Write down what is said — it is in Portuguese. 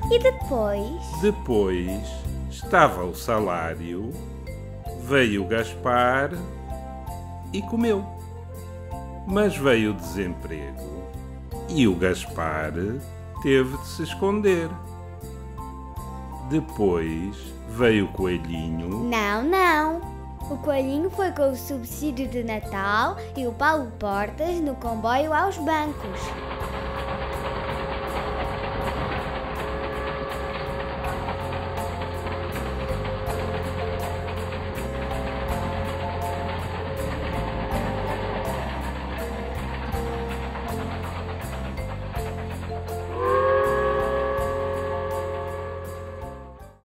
E depois? Depois estava o salário, veio o Gaspar e comeu. Mas veio o desemprego e o Gaspar teve de se esconder. Depois veio o coelhinho. Não. O coelhinho foi com o subsídio de Natal e o Paulo Portas no comboio aos bancos.